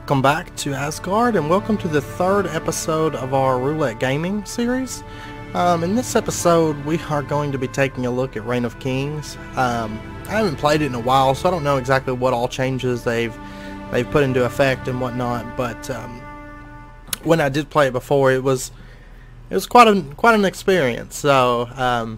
Welcome back to Asgard, and welcome to the third episode of our Roulette Gaming series. In this episode, we are going to be taking a look at Reign of Kings. I haven't played it in a while, so I don't know exactly what all changes they've put into effect and whatnot. But when I did play it before, it was quite an experience. So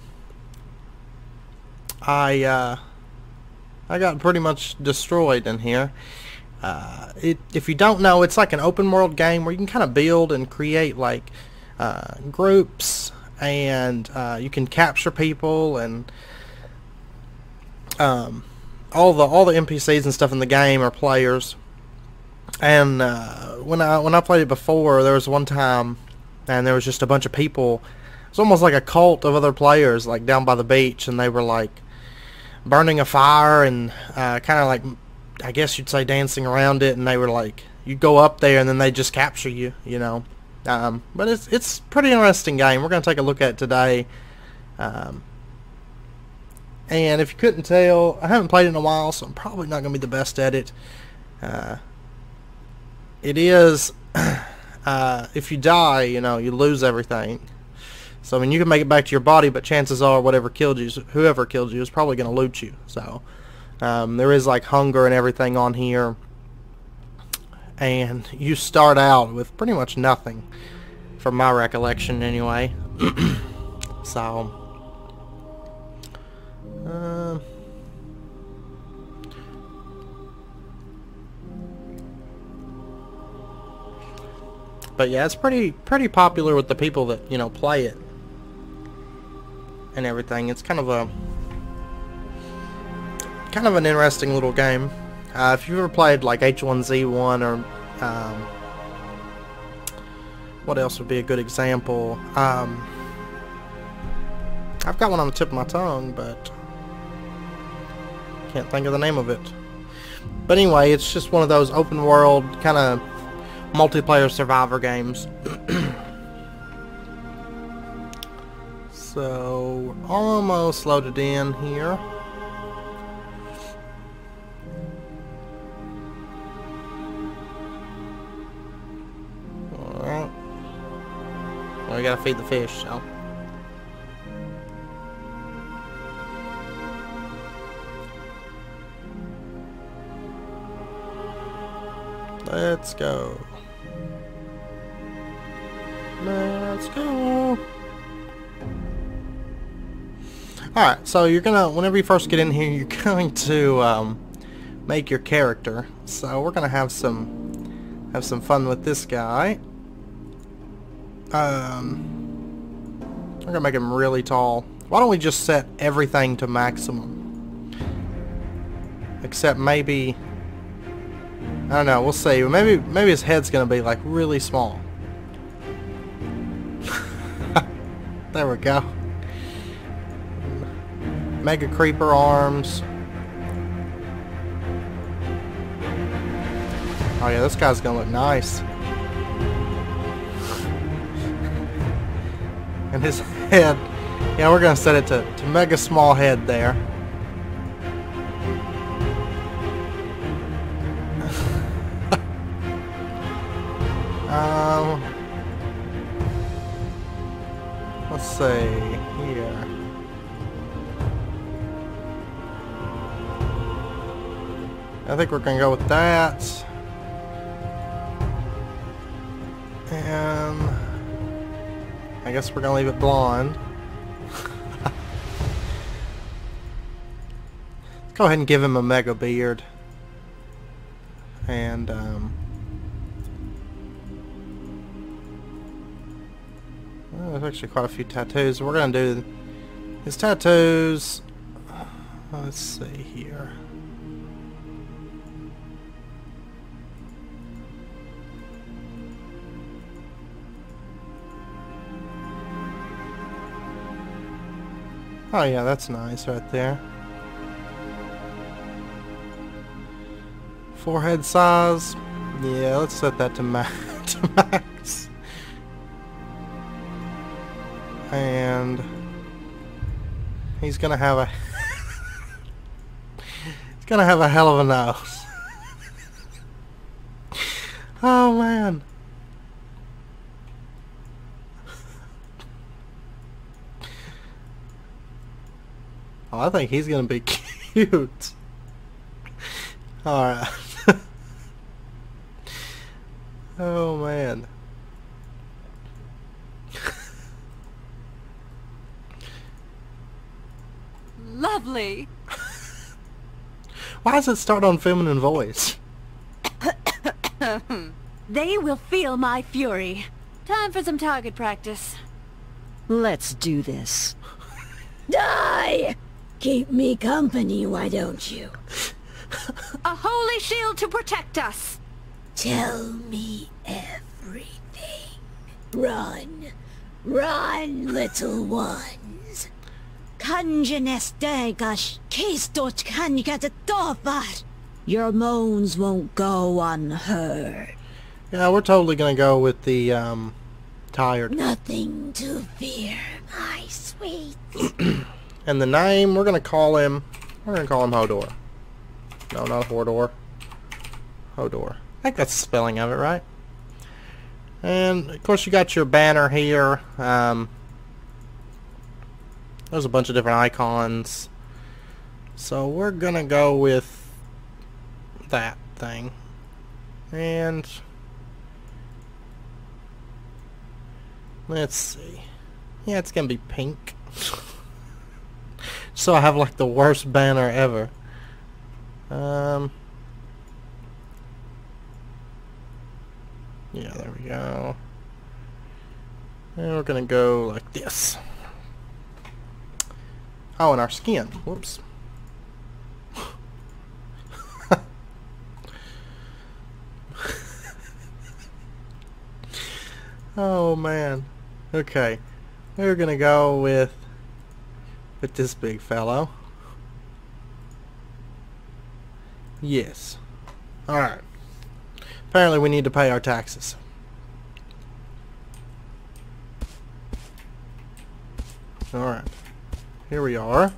I got pretty much destroyed in here. If you don't know, it's like an open world game where you can kind of build and create like groups, and you can capture people, and all the NPCs and stuff in the game are players. And when I played it before, there was one time, and there was just a bunch of people. It's almost like a cult of other players, like down by the beach, and they were like burning a fire and kind of like, I guess you'd say, dancing around it, and they were like, you go up there and then they just capture you, you know. But it's a pretty interesting game. We're going to take a look at it today. And if you couldn't tell, I haven't played it in a while, so I'm probably not going to be the best at it. It is, if you die, you know, you lose everything. So, I mean, you can make it back to your body, but chances are whoever killed you is probably going to loot you. So there is like hunger and everything on here, and you start out with pretty much nothing, from my recollection anyway. So but yeah, it's pretty popular with the people that, you know, play it and everything. It's kind of an interesting little game. If you've ever played like H1Z1 or what else would be a good example? I've got one on the tip of my tongue, but can't think of the name of it. But anyway, it's just one of those open world kind of multiplayer survivor games. So almost loaded in here. Alright. Well, we gotta feed the fish, so. Let's go. Let's go. Alright, so you're gonna, whenever you first get in here, you're going to make your character. So we're gonna have some fun with this guy. We're gonna make him really tall. Why don't we just set everything to maximum? Except maybe, I don't know, we'll see. Maybe his head's gonna be like really small. There we go. Mega creeper arms. Oh yeah, this guy's gonna look nice. And his head, yeah, we're gonna set it to mega small head there. Let's see here. I think we're gonna go with that. And I guess we're gonna leave it blonde. Let's go ahead and give him a mega beard. And well, there's actually quite a few tattoos. We're gonna do his tattoos. Let's see here. Oh yeah, that's nice right there. Forehead size. Yeah, let's set that to max. And he's gonna have a he's gonna have a hell of a nose. Oh man. Oh, I think he's gonna be cute. Alright. Oh man. Lovely. Why does it start on feminine voice? They will feel my fury. Time for some target practice. Let's do this. Die! Keep me company, why don't you? A holy shield to protect us. Tell me everything. Run. Run, little ones. Your moans won't go unheard. Yeah, we're totally gonna go with the tired. Nothing to fear, my sweet. And the name, we're gonna call him Hodor. No, not Hodor. Hodor. I think that's the spelling of it, right? And of course you got your banner here. There's a bunch of different icons. So we're gonna go with that thing. And let's see. Yeah, it's gonna be pink. So I have like the worst banner ever. Yeah, there we go. And we're gonna go like this. Oh, and our skin. Whoops. Oh man. Okay. We're gonna go with this big fellow. Yes. Alright. Apparently we need to pay our taxes. Alright. Here we are.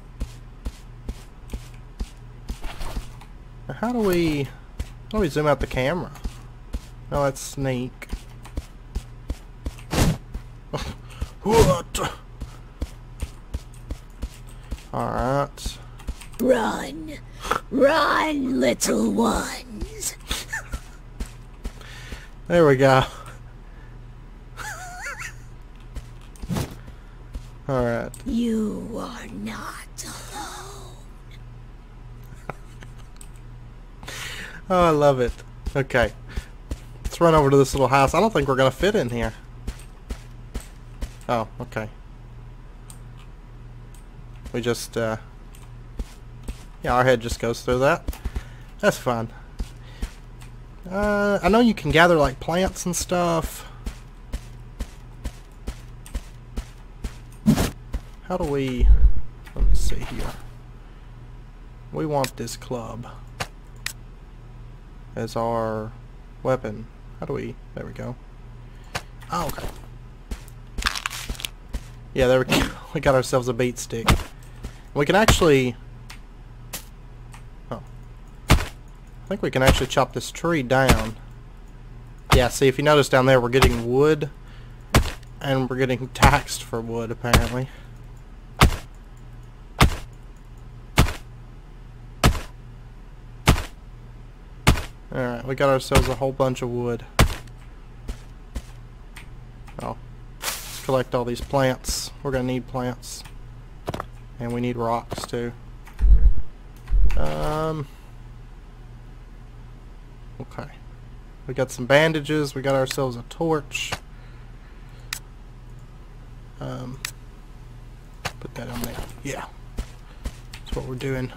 Now how do we zoom out the camera? Oh, that's sneak. What? Alright. Run. Run, little ones. There we go. Alright. You are not alone. Oh, I love it. Okay. Let's run over to this little house. I don't think we're going to fit in here. Oh, okay. We just, yeah, our head just goes through that. That's fine. I know you can gather, like, plants and stuff. How do we... Let me see here. We want this club as our weapon. How do we... There we go. Oh, okay. Yeah, there we go. We got ourselves a beat stick. We can actually... Oh. I think we can actually chop this tree down. Yeah, see, if you notice down there, we're getting wood. And we're getting taxed for wood, apparently. Alright, we got ourselves a whole bunch of wood. Oh. Let's collect all these plants. We're gonna need plants. And we need rocks too. Okay. We got some bandages. We got ourselves a torch. Put that on there. Yeah. That's what we're doing.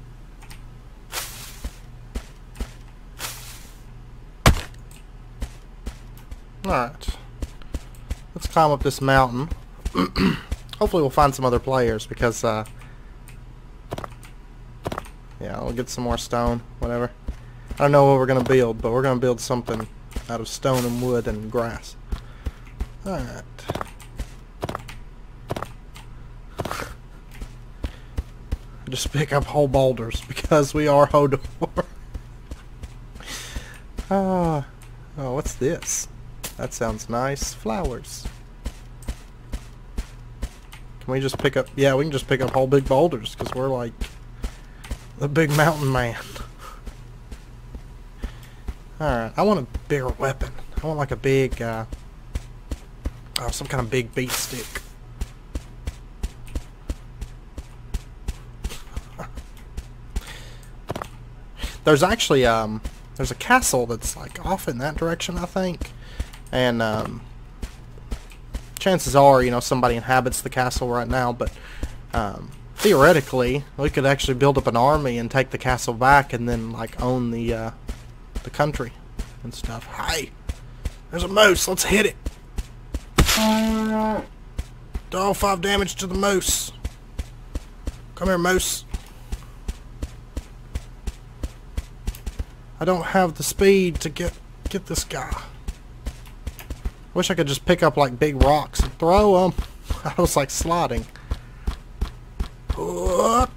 Alright. Let's climb up this mountain. Hopefully we'll find some other players because, yeah, we'll get some more stone, whatever. I don't know what we're going to build, but we're going to build something out of stone and wood and grass. Alright. Just pick up whole boulders because we are Hodor. Oh, what's this? That sounds nice. Flowers. Can we just pick up... Yeah, we can just pick up whole big boulders, because we're like the big mountain man. Alright, I want a bigger weapon. I want like a big, some kind of big beat stick. There's actually, there's a castle that's like off in that direction, I think. And, chances are, you know, somebody inhabits the castle right now, but, theoretically, we could actually build up an army and take the castle back and then, like, own the country and stuff. Hey! There's a moose! Let's hit it! Oh, 5 damage to the moose! Come here, moose! I don't have the speed to get this guy. Wish I could just pick up like big rocks and throw them. I was like sliding. No!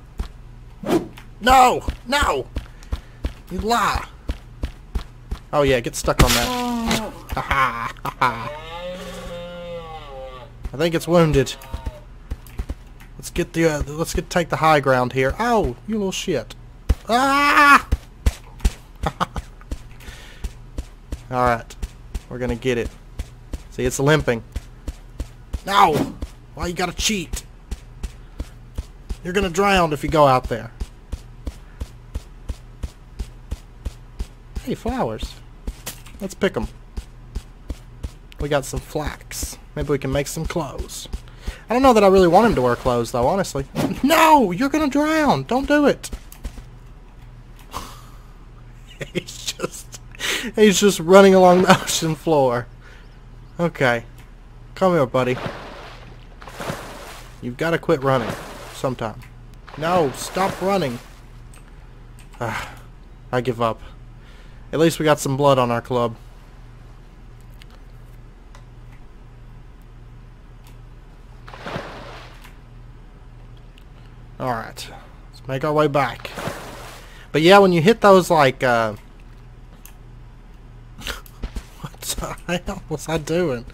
No! You lie! Oh yeah, get stuck on that. Haha! Haha! I think it's wounded. Let's get the take the high ground here. Oh, you little shit! Ah! Alright. We're gonna get it. See, it's limping. No! Why you gotta cheat? You're gonna drown if you go out there. Hey, flowers. Let's pick them. We got some flax. Maybe we can make some clothes. I don't know that I really want him to wear clothes, though, honestly. No! You're gonna drown! Don't do it! He's just running along the ocean floor. Okay. Come here, buddy. You've got to quit running sometime. No, stop running. I give up. At least we got some blood on our club. Alright. Let's make our way back. But yeah, when you hit those like, what the hell was I doing?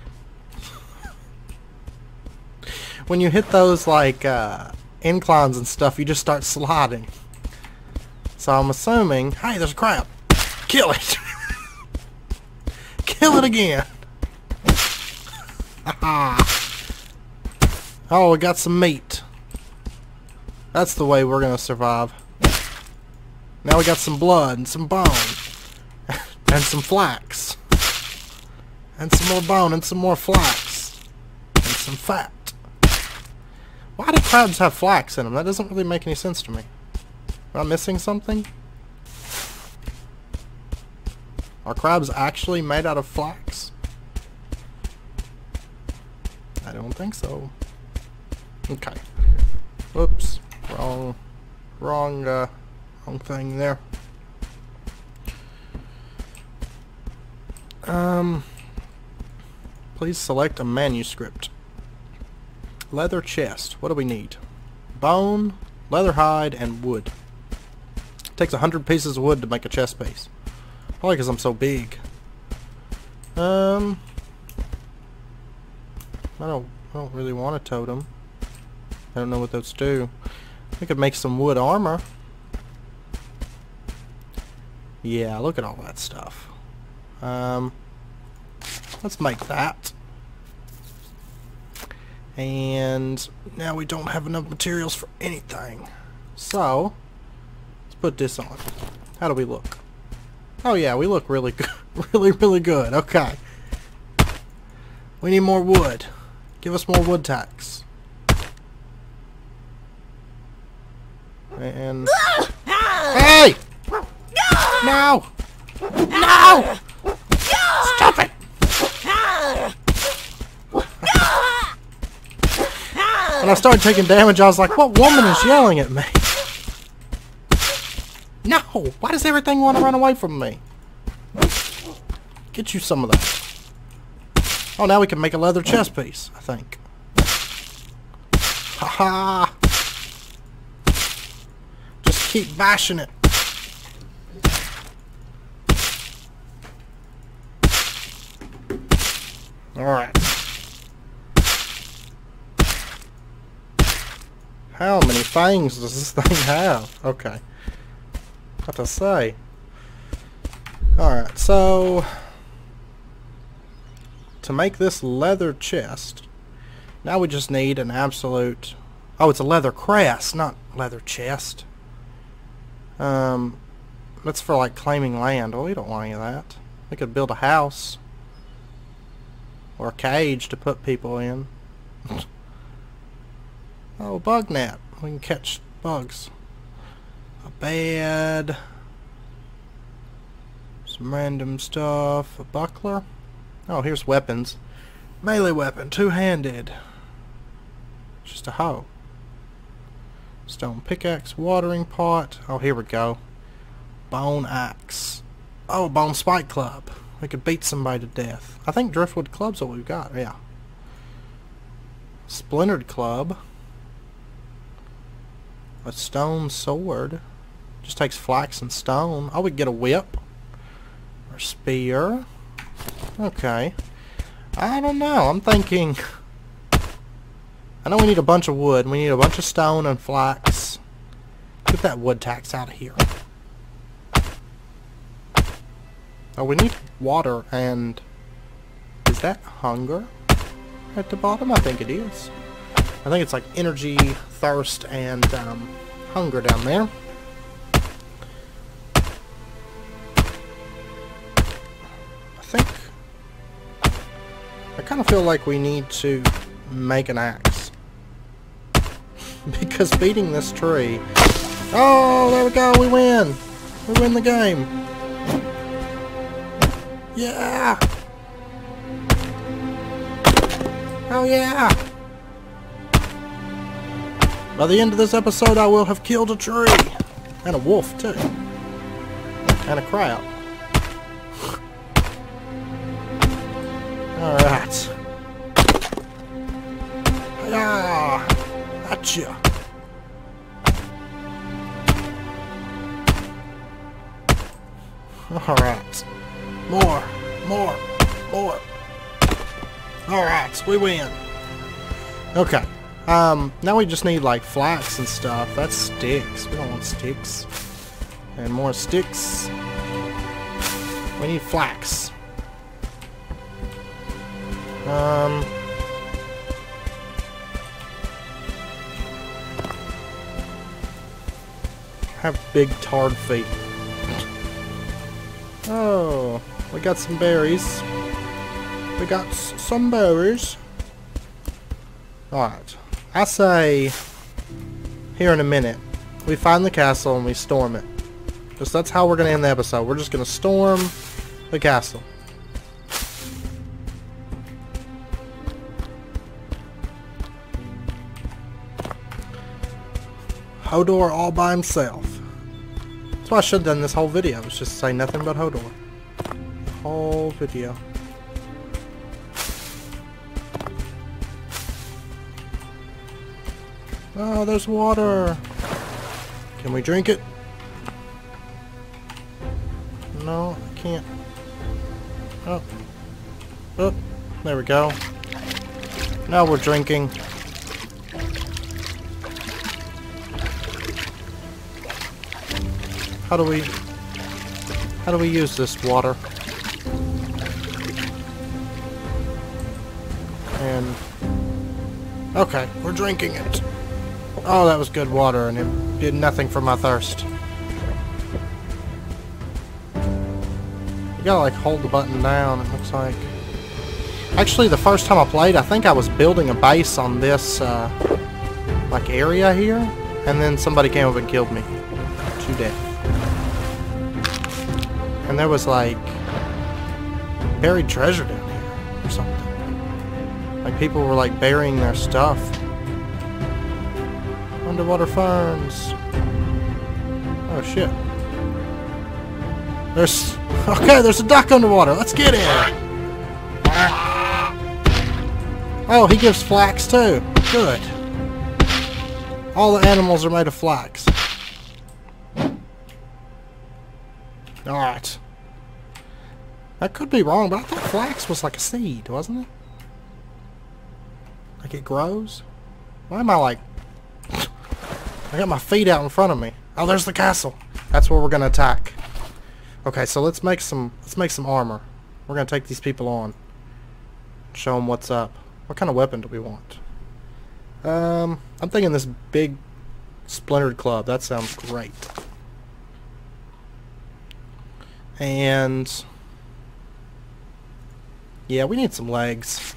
When you hit those like inclines and stuff, you just start sliding. So I'm assuming, hey, there's a crab. Kill it. Kill it again. Oh, we got some meat. That's the way we're gonna survive. Now we got some blood and some bone. And some flax. And some more bone and some more flax. And some fat. Why do crabs have flax in them? That doesn't really make any sense to me. Am I missing something? Are crabs actually made out of flax? I don't think so. Okay. Oops. Wrong thing there. Please select a manuscript. Leather chest. What do we need? Bone, leather hide, and wood. It takes 100 pieces of wood to make a chest piece. Probably because I'm so big. I don't really want a totem. I don't know what those do. We could make some wood armor. Yeah, look at all that stuff. Let's make that. And now we don't have enough materials for anything. So, let's put this on. How do we look? Oh yeah, we look really good. really good. Okay. We need more wood. Give us more wood tacks. And... Hey! No! No! Stop it! When I started taking damage, I was like, what woman is yelling at me? No! Why does everything want to run away from me? Get you some of that. Oh, now we can make a leather chest piece, I think. Haha! Just keep bashing it. Alright. How many fangs does this thing have? Okay. What to say? Alright, so to make this leather chest, now we just need an absolute... Oh, it's a leather crest, not leather chest. That's for like claiming land. Well, we don't want any of that. We could build a house. Or a cage to put people in. Oh, bug net. We can catch bugs. A bed. Some random stuff. A buckler. Oh, here's weapons. Melee weapon. Two-handed. Just a hoe. Stone pickaxe. Watering pot. Oh, here we go. Bone axe. Oh, bone spike club. We could beat somebody to death. I think driftwood club's what we've got. Yeah. Splintered club. A stone sword. Just takes flax and stone. Oh, we could get a whip. Or spear. Okay. I don't know. I'm thinking... I know we need a bunch of wood. We need a bunch of stone and flax. Get that wood tax out of here. Oh, we need water and... Is that hunger at the bottom? I think it is. I think it's like energy, thirst, and hunger down there. I kind of feel like we need to make an axe. Because beating this tree... Oh, there we go, we win! We win the game! Yeah! Oh yeah! By the end of this episode, I will have killed a tree! And a wolf, too. And a crowd. Alright. Yeah! Gotcha! Alright. More! Alright, we win. Okay. Now we just need like flax and stuff. That's sticks. We don't want sticks. And more sticks. We need flax. Have big tarred feet. Oh, we got some berries. We got some berries. Alright. I say, here in a minute, we find the castle and we storm it. Just that's how we're going to end the episode. We're just going to storm the castle. Hodor all by himself. That's what I should have done this whole video. It's just say nothing but Hodor. The whole video. Oh, there's water. Can we drink it? No, I can't. Oh. Oh, there we go. Now we're drinking. How do we use this water? And okay, we're drinking it. Oh, that was good water, and it did nothing for my thirst. You gotta like hold the button down, it looks like. Actually, the first time I played, I think I was building a base on this like area here, and then somebody came up and killed me to death. And there was like buried treasure down here or something. Like people were like burying their stuff. Underwater ferns. Oh shit. There's a duck underwater. Let's get in. Oh, he gives flax too. Good. All the animals are made of flax. Alright. I could be wrong, but I thought flax was like a seed, wasn't it? Like it grows? Why am I like... I got my feet out in front of me. Oh, there's the castle. That's where we're gonna attack. Okay, so let's make some armor. We're gonna take these people on. Show them what's up. What kind of weapon do we want? I'm thinking this big splintered club. That sounds great. And yeah, we need some legs.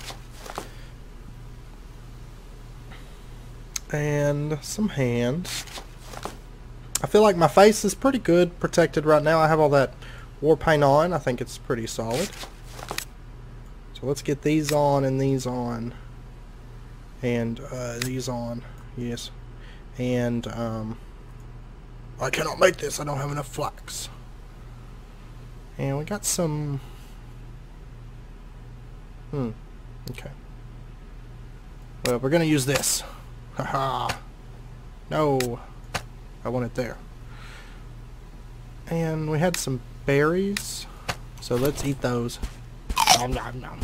And some hands. I feel like my face is pretty good protected right now. I have all that war paint on. I think it's pretty solid. So let's get these on and these on. And these on. Yes. And I cannot make this. I don't have enough flax. And we got some... Okay. Well, we're gonna use this. Haha. No. I want it there. And we had some berries. So let's eat those. Nom, nom, nom.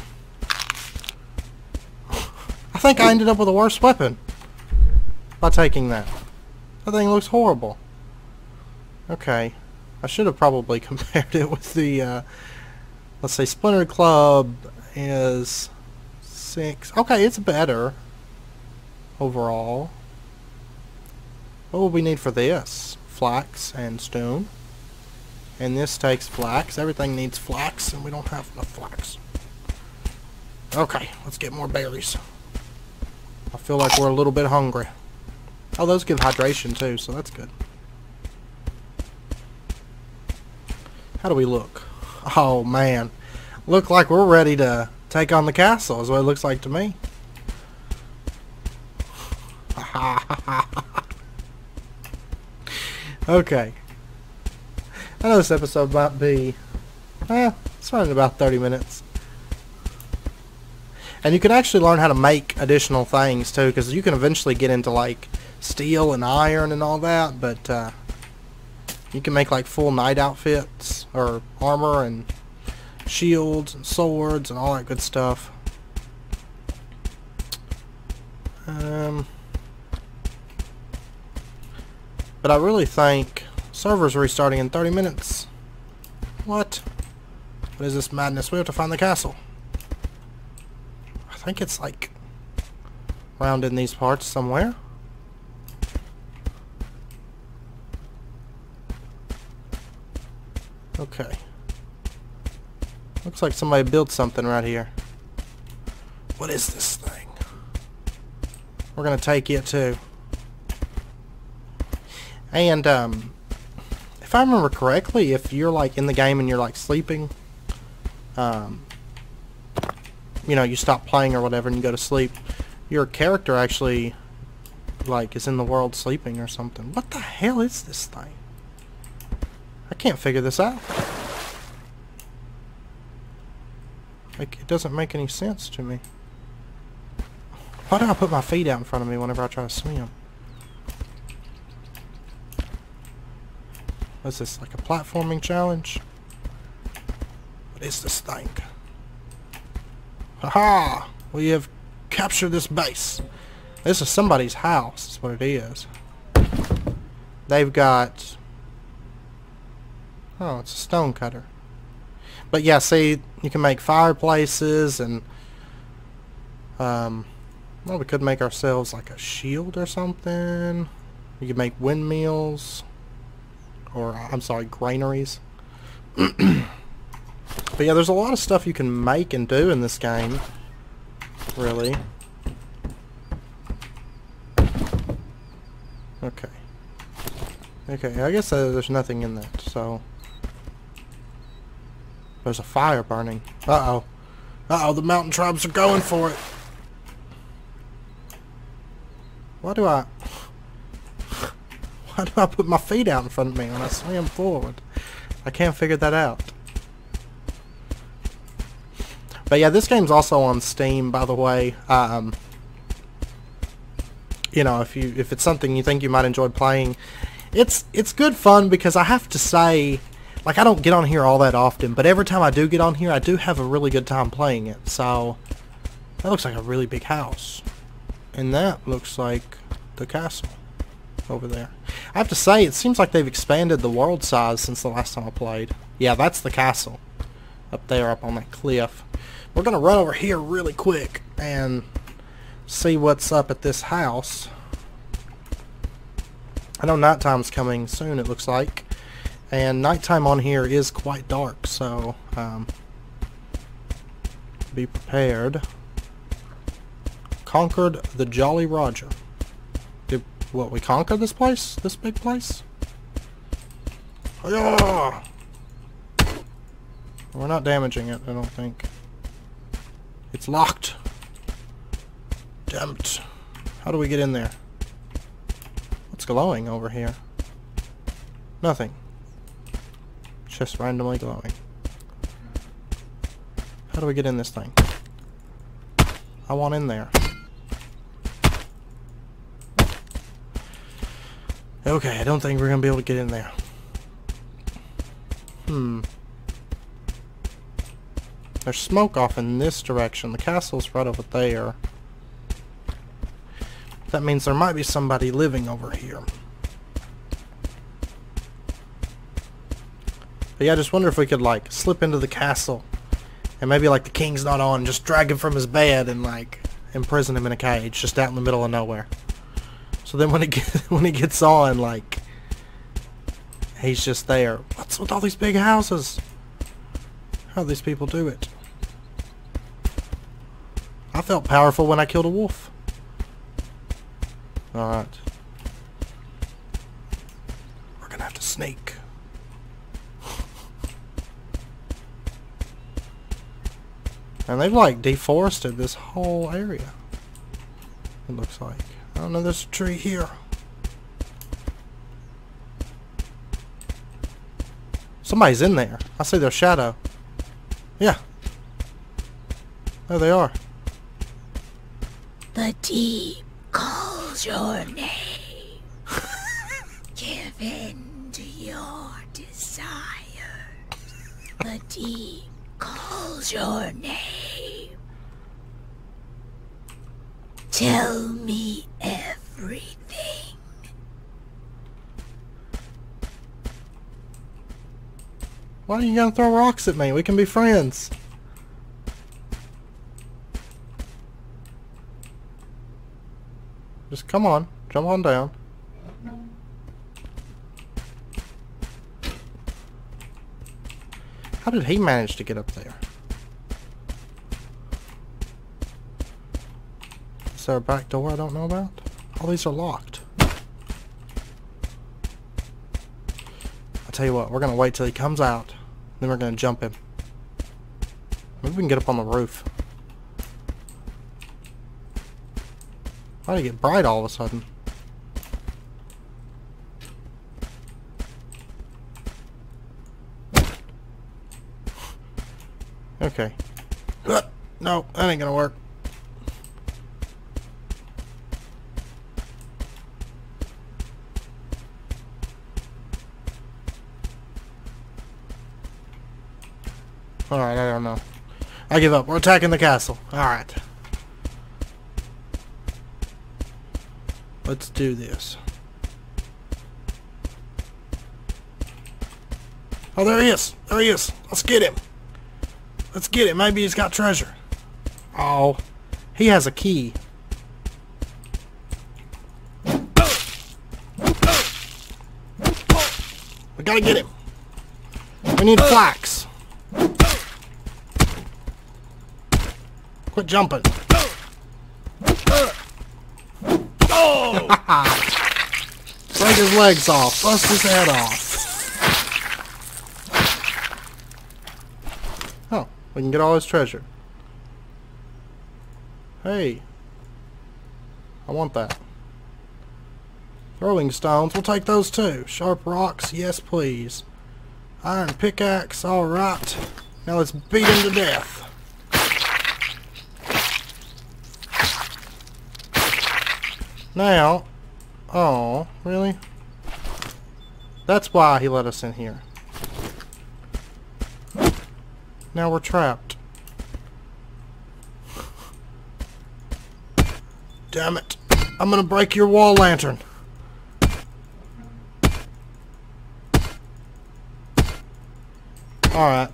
I think I ended up with a worse weapon by taking that. That thing looks horrible. Okay. I should have probably compared it with the, let's say, Splinter Club is 6. Okay, it's better overall. What will we need for this? Flax and stone. And this takes flax. Everything needs flax, and we don't have enough flax. Okay, let's get more berries. I feel like we're a little bit hungry. Oh, those give hydration too, so that's good. How do we look? Oh man, look like we're ready to take on the castle is what it looks like to me. Okay. I know this episode might be it's running about 30 minutes. And you can actually learn how to make additional things too, because you can eventually get into like steel and iron and all that, but you can make like full knight outfits or armor and shields and swords and all that good stuff. But I really think server's restarting in 30 minutes. What? What is this madness? We have to find the castle. I think it's like around in these parts somewhere. Okay. Looks like somebody built something right here. What is this thing? We're gonna take it too. And if I remember correctly, if you're like in the game and you're like sleeping, you know, you stop playing or whatever and you go to sleep, your character actually like is in the world sleeping or something. What the hell is this thing? I can't figure this out. Like, it doesn't make any sense to me. Why do I put my feet out in front of me whenever I try to swim? What's this, like a platforming challenge? What is this thing? Haha! We have captured this base. This is somebody's house, is what it is. They've got... Oh, it's a stone cutter. But yeah, see, you can make fireplaces and... well, we could make ourselves like a shield or something. You could make windmills. Or, I'm sorry, granaries. But yeah, there's a lot of stuff you can make and do in this game. Really. Okay. Okay, I guess there's nothing in that, so... There's a fire burning. Uh-oh. Uh-oh, the mountain tribes are going for it. Why do I put my feet out in front of me when I swim forward? I can't figure that out. But yeah, this game's also on Steam, by the way. You know, if it's something you think you might enjoy playing, it's good fun, because I have to say, like, I don't get on here all that often, but every time I do get on here, I do have a really good time playing it. So that looks like a really big house. And that looks like the castle over there. I have to say, it seems like they've expanded the world size since the last time I played. Yeah, that's the castle. Up there, up on that cliff. We're going to run over here really quick and see what's up at this house. I know nighttime's coming soon, it looks like. And nighttime on here is quite dark, so be prepared. Conquered the Jolly Roger. Did what, we conquer this place? This big place? Yeah! We're not damaging it, I don't think. It's locked. Damn it. How do we get in there? What's glowing over here? Nothing. Just randomly glowing. How do we get in this thing? I want in there. Okay, I don't think we're gonna be able to get in there. There's smoke off in this direction. The castle's right over there. That means there might be somebody living over here. But yeah, I just wonder if we could, like, slip into the castle and maybe, like, the king's not on, just drag him from his bed and, like, imprison him in a cage just out in the middle of nowhere. So then when he gets on, like, he's just there. What's with all these big houses? How do these people do it? I felt powerful when I killed a wolf. Alright. We're gonna have to sneak. And they've, like, deforested this whole area. It looks like. I don't know, there's a tree here. Somebody's in there. I see their shadow. Yeah. There they are. The deep calls your name. Give in to your desires. The deep calls your name. Tell me everything. Why are you gonna throw rocks at me? We can be friends. Just come on. Jump on down. How did he manage to get up there? Is there a back door I don't know about? All these are locked. I'll tell you what, we're gonna wait till he comes out. Then we're gonna jump him. Maybe we can get up on the roof. Why did it get bright all of a sudden? Okay. No, that ain't gonna work. Alright, I don't know. I give up. We're attacking the castle. Alright. Let's do this. Oh, there he is. There he is. Let's get him. Let's get him. Maybe he's got treasure. Oh, he has a key. We gotta get him. We need flax. Quit jumping. Break his legs off. Bust his head off. Oh, we can get all his treasure. Hey. I want that. Rolling stones. We'll take those too. Sharp rocks. Yes, please. Iron pickaxe. Alright. Now let's beat him to death. Now, oh, really? That's why he let us in here. Now we're trapped. Damn it. I'm gonna break your wall lantern. Alright.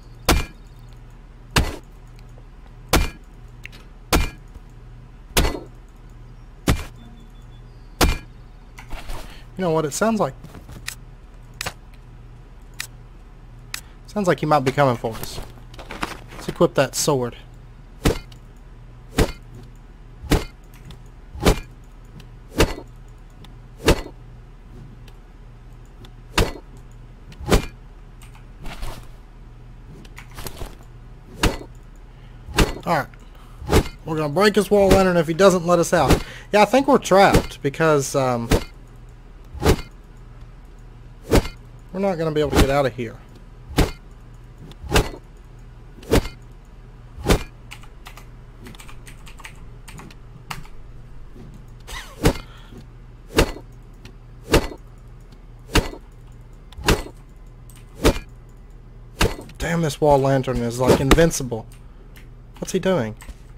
You know what, it sounds like... Sounds like he might be coming for us. Let's equip that sword. Alright. We're gonna break his wall lantern if he doesn't let us out. Yeah, I think we're trapped because we're not gonna be able to get out of here. Damn, this wall lantern is like invincible. What's he doing?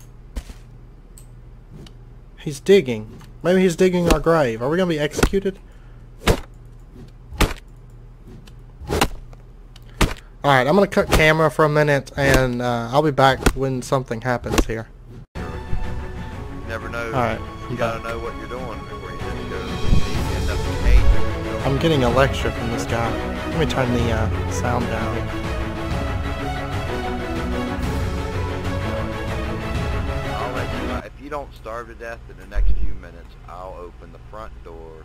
He's digging. Maybe he's digging our grave. Are we gonna be executed? Alright, I'm gonna cut camera for a minute and I'll be back when something happens here. You never know. Alright, You gotta know what you're doing before you just go end up in hate. I'm getting a lecture from this guy. Let me turn the sound down. I'll let you know. If you don't starve to death in the next few minutes, I'll open the front door.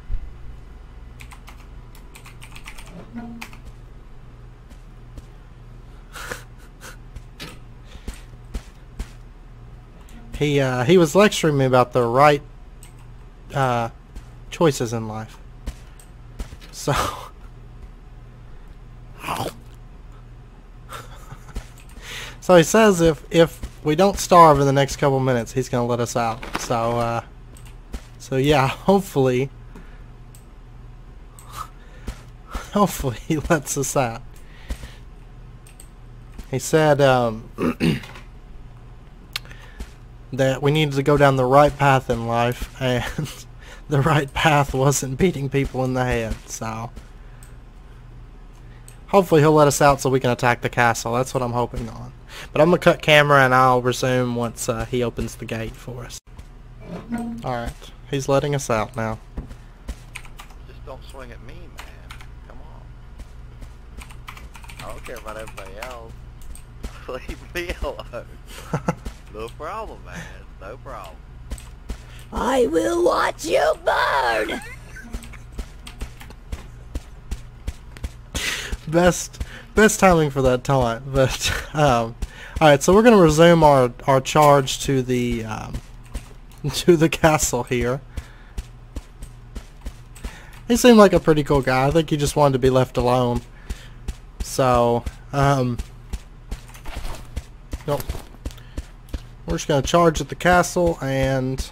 He was lecturing me about the right choices in life. So so he says if we don't starve in the next couple minutes, he's gonna let us out. So yeah, hopefully he lets us out. He said that we needed to go down the right path in life, and the right path wasn't beating people in the head, so hopefully he'll let us out so we can attack the castle. That's what I'm hoping on. But I'm going to cut camera and I'll resume once he opens the gate for us. Alright, he's letting us out now. Just don't swing at me, man. Come on. I don't care about everybody else. Leave me alone. No problem, man. No problem. I will watch you burn! Best timing for that taunt, but alright, so we're gonna resume our charge to the castle here. He seemed like a pretty cool guy. I think he just wanted to be left alone. So nope. We're just gonna charge at the castle and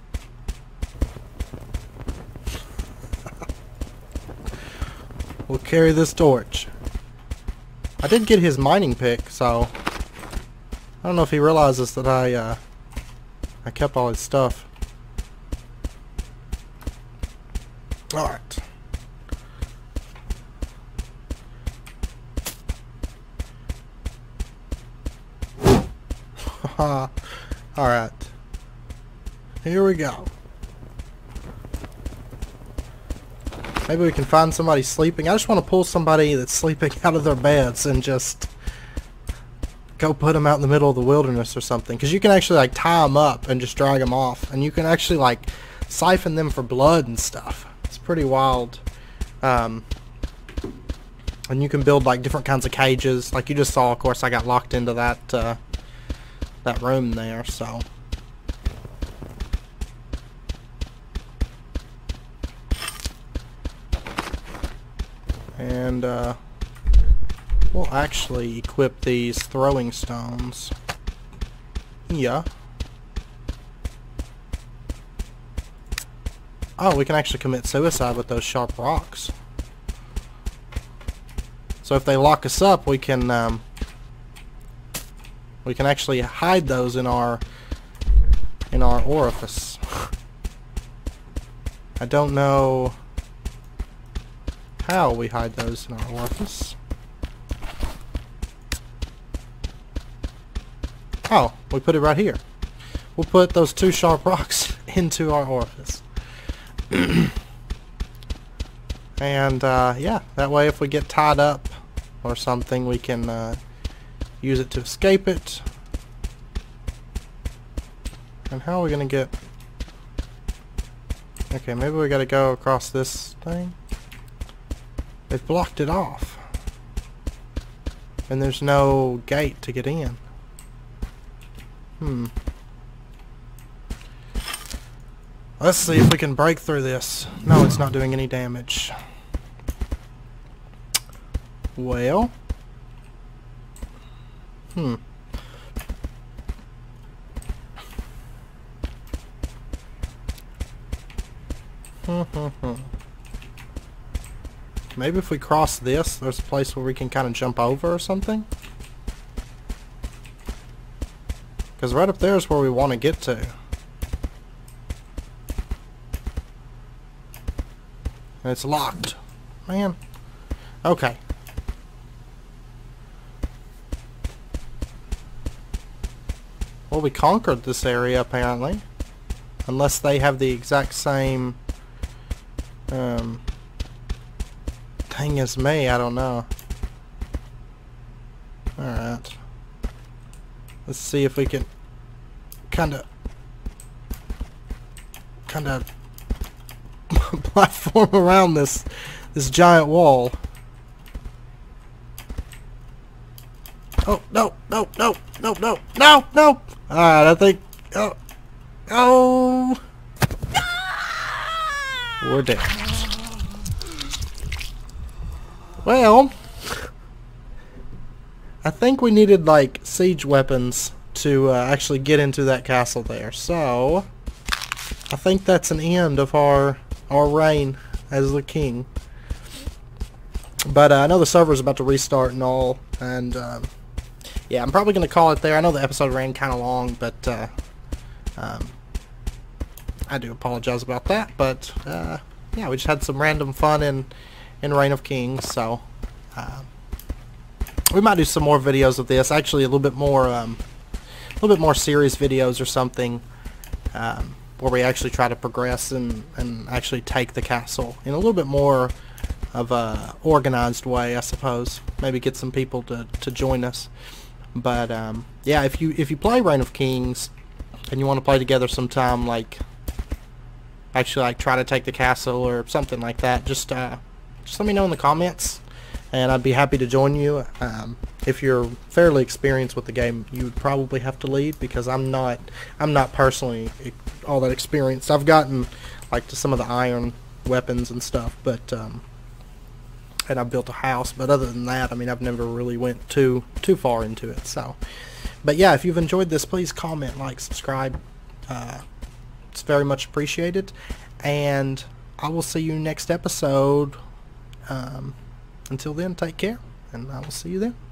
we'll carry this torch. I did get his mining pick, so I don't know if he realizes that I kept all his stuff. Alright. Alright. Here we go. Maybe we can find somebody sleeping. I just want to pull somebody that's sleeping out of their beds and just go put them out in the middle of the wilderness or something. Because you can actually like tie them up and just drag them off. And you can actually like siphon them for blood and stuff. It's pretty wild. And you can build like different kinds of cages. Like you just saw, of course, I got locked into that room there, so. And we'll actually equip these throwing stones. Yeah. Oh, we can actually commit suicide with those sharp rocks. So if they lock us up, we can actually hide those in our orifice. I don't know how we hide those in our orifice. Oh, we put it right here. We'll put those 2 sharp rocks into our orifice. And yeah, that way if we get tied up or something, we can use it to escape it. And how are we gonna get... Okay, maybe we gotta go across this thing. They've blocked it off. And there's no gate to get in. Let's see if we can break through this. No, it's not doing any damage. Well. Maybe if we cross this, there's a place where we can kind of jump over or something. Because right up there is where we want to get to. And it's locked. Man. Okay. Well, we conquered this area apparently. Unless they have the exact same thing as me, I don't know. Alright. Let's see if we can kinda platform around this giant wall. Oh no, no, no, no, no, no, no! Alright, I think oh we're dead. Well, I think we needed like siege weapons to actually get into that castle there. So I think that's an end of our reign as the king. But I know the server's about to restart and all, and yeah, I'm probably going to call it there. I know the episode ran kind of long, but I do apologize about that. But yeah, we just had some random fun in Reign of Kings, so we might do some more videos of this. Actually, a little bit more serious videos or something, where we actually try to progress and actually take the castle in a little bit more of a organized way, I suppose. Maybe get some people to join us. But yeah, if you play Reign of Kings and you want to play together sometime, like actually like try to take the castle or something like that, just let me know in the comments, and I'd be happy to join you. If you're fairly experienced with the game, you would probably have to lead, because I'm not personally all that experienced. I've gotten like to some of the iron weapons and stuff, but and I've built a house, but other than that, I mean, I've never really went too far into it. So, but yeah, if you've enjoyed this, please comment, like, subscribe. It's very much appreciated, and I will see you next episode. Until then, take care, and I will see you then.